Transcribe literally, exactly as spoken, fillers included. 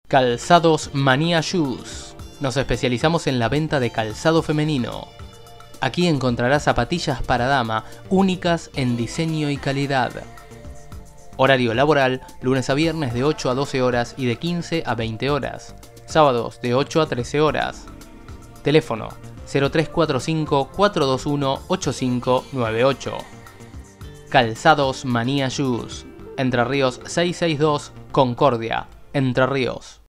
Calzados Manía Shoes. Nos especializamos en la venta de calzado femenino. Aquí encontrarás zapatillas para dama, únicas en diseño y calidad. Horario laboral, lunes a viernes de ocho a doce horas y de quince a veinte horas. Sábados de ocho a trece horas. Teléfono cero tres cuatro cinco, cuatro dos uno, ocho cinco nueve ocho. Calzados Manía Shoes. Entre Ríos seiscientos sesenta y dos, Concordia, Entre Ríos.